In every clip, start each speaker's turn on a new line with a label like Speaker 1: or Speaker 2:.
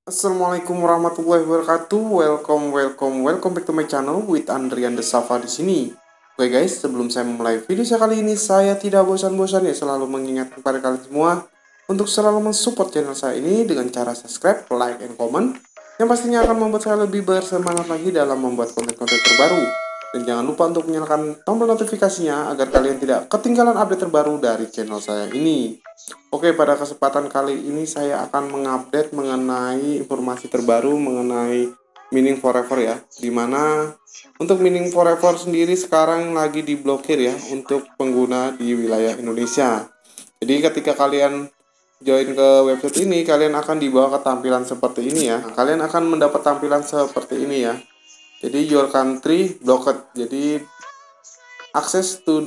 Speaker 1: Assalamualaikum warahmatullahi wabarakatuh. Welcome back to my channel with Andrian The Safa di sini. Oke guys, sebelum saya memulai video saya kali ini, saya tidak bosan-bosan ya selalu mengingatkan kepada kalian semua untuk selalu mensupport channel saya ini dengan cara subscribe, like, and comment, yang pastinya akan membuat saya lebih bersemangat lagi dalam membuat konten-konten terbaru. Dan jangan lupa untuk menyalakan tombol notifikasinya agar kalian tidak ketinggalan update terbaru dari channel saya ini. Oke, pada kesempatan kali ini saya akan mengupdate mengenai informasi terbaru mengenai Mining Forever ya. Dimana untuk Mining Forever sendiri sekarang lagi diblokir ya untuk pengguna di wilayah Indonesia. Jadi ketika kalian join ke website ini, kalian akan dibawa ke tampilan seperti ini ya. Kalian akan mendapat tampilan seperti ini ya. Jadi your country blocked. Jadi access to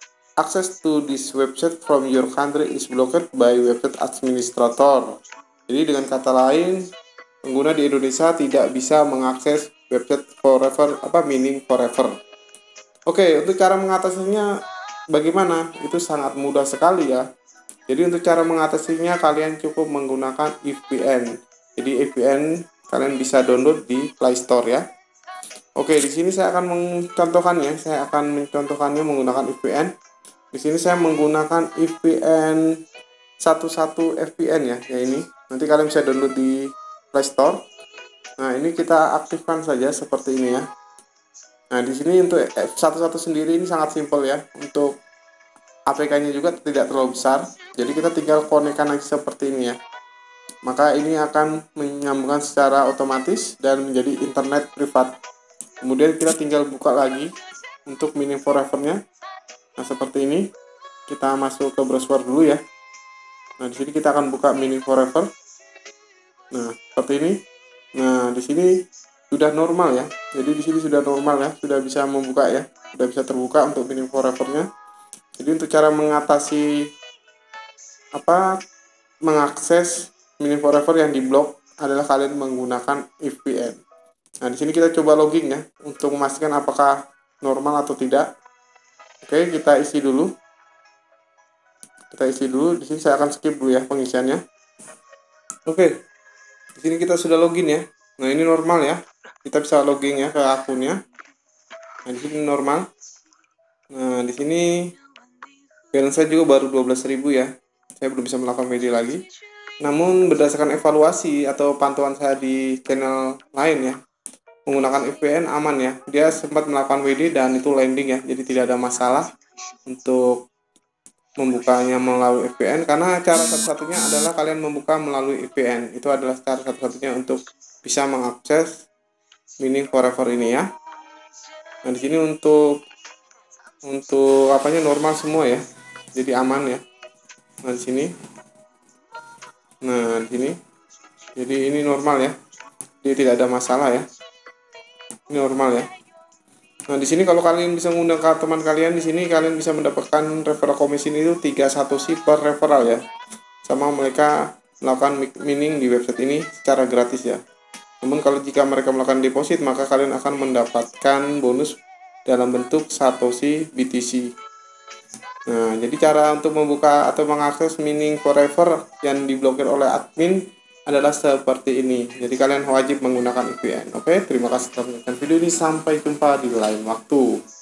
Speaker 1: this website from your country is blocked by website administrator. Jadi dengan kata lain, pengguna di Indonesia tidak bisa mengakses website Mining Forever. Oke, untuk cara mengatasinya bagaimana? Itu sangat mudah sekali ya. Jadi untuk cara mengatasinya kalian cukup menggunakan VPN. Jadi VPN kalian bisa download di Play Store ya. Oke, di sini saya akan mencontohkannya. Saya akan mencontohkannya menggunakan VPN. Di sini saya menggunakan VPN 11 VPN ya ini. Nanti kalian bisa download di Play Store. Nah, ini kita aktifkan saja seperti ini ya. Nah, di sini untuk F11 sendiri ini sangat simpel ya. Untuk APK-nya juga tidak terlalu besar. Jadi kita tinggal konekkan aja seperti ini ya. Maka ini akan menyambungkan secara otomatis dan menjadi internet privat. Kemudian kita tinggal buka lagi untuk Mining Forever-nya. Nah, seperti ini. Kita masuk ke browser dulu ya. Nah, di sini kita akan buka Mining Forever. Nah, seperti ini. Nah, di sini sudah normal ya. Jadi di sini sudah normal ya, sudah bisa membuka ya. Sudah bisa terbuka untuk Mining Forever-nya. Jadi untuk cara mengatasi mengakses Mining Forever yang diblok adalah kalian menggunakan VPN. Nah, di sini kita coba login ya untuk memastikan apakah normal atau tidak. Oke, kita isi dulu. Di sini saya akan skip dulu ya pengisiannya. Oke. Di sini kita sudah login ya. Nah, ini normal ya. Kita bisa login ya ke akunnya. Nah, di sini normal. Nah, di sini balance saya juga baru 12.000 ya. Saya belum bisa melakukan media lagi. Namun berdasarkan evaluasi atau pantauan saya di channel lain ya, menggunakan VPN aman ya. Dia sempat melakukan WD dan itu landing ya. Jadi tidak ada masalah untuk membukanya melalui VPN, karena cara satu-satunya adalah kalian membuka melalui VPN. Itu adalah cara satu-satunya untuk bisa mengakses Mining Forever ini ya. Nah, di sini untuk normal semua ya. Jadi aman ya. Nah, di sini. Nah, di sini. Jadi ini normal ya. Jadi tidak ada masalah ya. Ini normal ya. Nah, di sini kalau kalian bisa mengundang teman kalian, di sini kalian bisa mendapatkan referral commission itu 31 sih per referral ya. Sama mereka melakukan mining di website ini secara gratis ya. Namun kalau jika mereka melakukan deposit, maka kalian akan mendapatkan bonus dalam bentuk Satoshi BTC. Nah, jadi cara untuk membuka atau mengakses Mining Forever yang diblokir oleh admin adalah seperti ini. Jadi kalian wajib menggunakan VPN. Oke, terima kasih telah menonton video ini. Sampai jumpa di lain waktu.